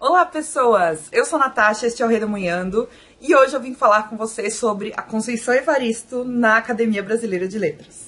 Olá pessoas, eu sou a Natasha, este é o Redemoinhando e hoje eu vim falar com vocês sobre a Conceição Evaristo na Academia Brasileira de Letras.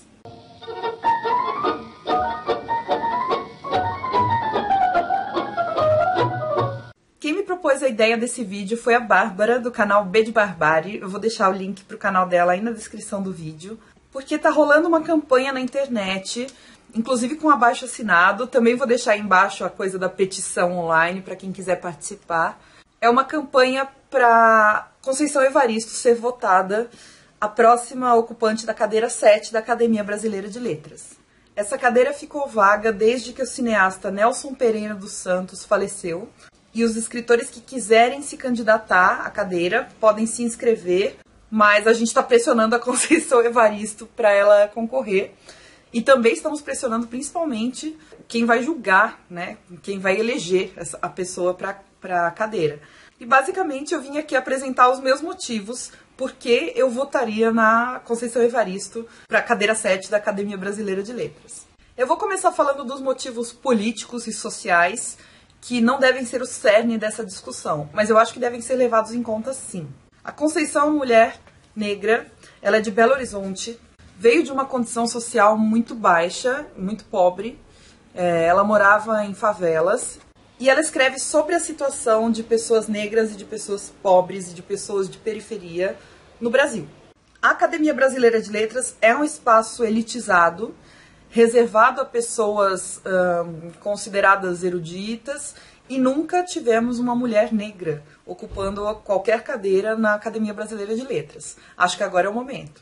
Quem me propôs a ideia desse vídeo foi a Bárbara, do canal B de Barbárie. Eu vou deixar o link pro canal dela aí na descrição do vídeo, porque tá rolando uma campanha na internet, inclusive com abaixo-assinado. Também vou deixar aí embaixo a coisa da petição online para quem quiser participar. É uma campanha para Conceição Evaristo ser votada a próxima ocupante da cadeira 7 da Academia Brasileira de Letras. Essa cadeira ficou vaga desde que o cineasta Nelson Pereira dos Santos faleceu. E os escritores que quiserem se candidatar à cadeira podem se inscrever, mas a gente está pressionando a Conceição Evaristo para ela concorrer. E também estamos pressionando principalmente quem vai julgar, né? Quem vai eleger a pessoa para a cadeira. E basicamente eu vim aqui apresentar os meus motivos porque eu votaria na Conceição Evaristo para a cadeira 7 da Academia Brasileira de Letras. Eu vou começar falando dos motivos políticos e sociais que não devem ser o cerne dessa discussão, mas eu acho que devem ser levados em conta sim. A Conceição é uma mulher negra, ela é de Belo Horizonte, veio de uma condição social muito baixa, muito pobre, ela morava em favelas, e ela escreve sobre a situação de pessoas negras e de pessoas pobres e de pessoas de periferia no Brasil. A Academia Brasileira de Letras é um espaço elitizado, reservado a pessoas consideradas eruditas, e nunca tivemos uma mulher negra ocupando qualquer cadeira na Academia Brasileira de Letras. Acho que agora é o momento.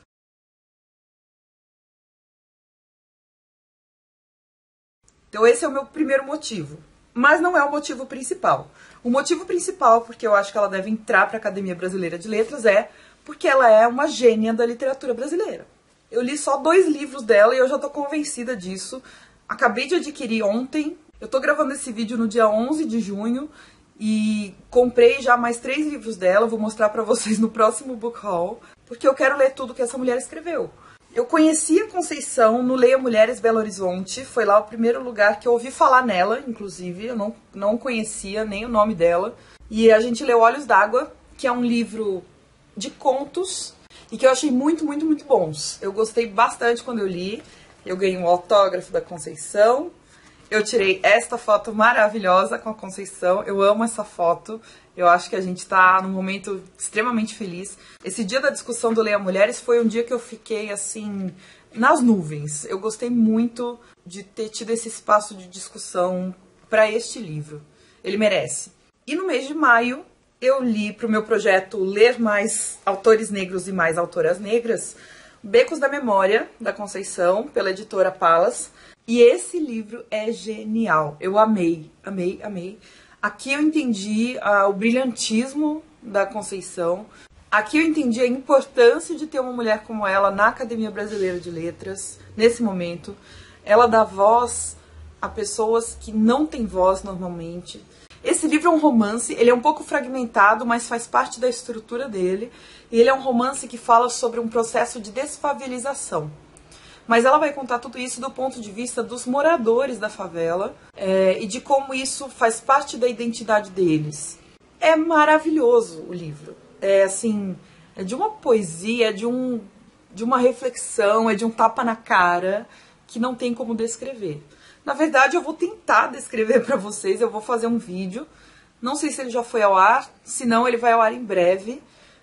Então esse é o meu primeiro motivo, mas não é o motivo principal. O motivo principal, porque eu acho que ela deve entrar para a Academia Brasileira de Letras, é porque ela é uma gênia da literatura brasileira. Eu li só 2 livros dela e eu já tô convencida disso. Acabei de adquirir ontem. Eu tô gravando esse vídeo no dia 11 de junho e comprei já mais 3 livros dela. Vou mostrar pra vocês no próximo book haul, porque eu quero ler tudo que essa mulher escreveu. Eu conheci a Conceição no Leia Mulheres Belo Horizonte. Foi lá o primeiro lugar que eu ouvi falar nela, inclusive. Eu não conhecia nem o nome dela. E a gente leu Olhos d'Água, que é um livro de contos e que eu achei muito, muito, muito bons. Eu gostei bastante quando eu li. Eu ganhei um autógrafo da Conceição. Eu tirei esta foto maravilhosa com a Conceição. Eu amo essa foto. Eu acho que a gente tá num momento extremamente feliz. Esse dia da discussão do Leia Mulheres foi um dia que eu fiquei, assim, nas nuvens. Eu gostei muito de ter tido esse espaço de discussão para este livro. Ele merece. E no mês de maio, eu li para o meu projeto Ler Mais Autores Negros e Mais Autoras Negras, Becos da Memória, da Conceição, pela editora Palas. E esse livro é genial. Eu amei, amei, amei. Aqui eu entendi o brilhantismo da Conceição. Aqui eu entendi a importância de ter uma mulher como ela na Academia Brasileira de Letras, nesse momento. Ela dá voz a pessoas que não têm voz normalmente. Esse livro é um romance, ele é um pouco fragmentado, mas faz parte da estrutura dele. E ele é um romance que fala sobre um processo de desfavelização. Mas ela vai contar tudo isso do ponto de vista dos moradores da favela e de como isso faz parte da identidade deles. É maravilhoso o livro. É assim, é de uma poesia, é de uma reflexão, é de um tapa na cara que não tem como descrever. Na verdade, eu vou tentar descrever para vocês, eu vou fazer um vídeo. Não sei se ele já foi ao ar, se não, ele vai ao ar em breve.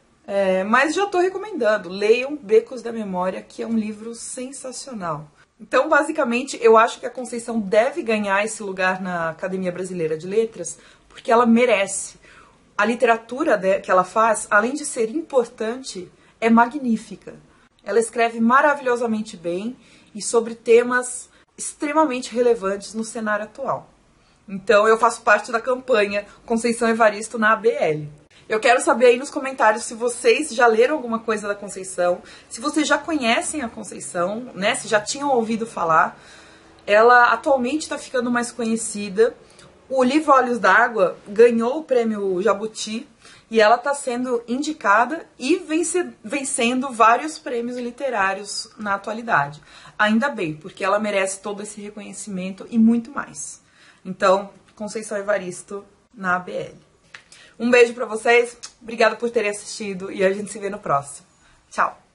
Mas já estou recomendando, leiam Becos da Memória, que é um livro sensacional. Então, basicamente, eu acho que a Conceição deve ganhar esse lugar na Academia Brasileira de Letras, porque ela merece. A literatura que ela faz, além de ser importante, é magnífica. Ela escreve maravilhosamente bem e sobre temas extremamente relevantes no cenário atual. Então eu faço parte da campanha Conceição Evaristo na ABL. Eu quero saber aí nos comentários se vocês já leram alguma coisa da Conceição, se vocês já conhecem a Conceição, né, se já tinham ouvido falar. Ela atualmente está ficando mais conhecida. O livro Olhos d'Água ganhou o prêmio Jabuti e ela está sendo indicada e vencendo vários prêmios literários na atualidade. Ainda bem, porque ela merece todo esse reconhecimento e muito mais. Então, Conceição Evaristo na ABL. Um beijo pra vocês, obrigada por terem assistido e a gente se vê no próximo. Tchau!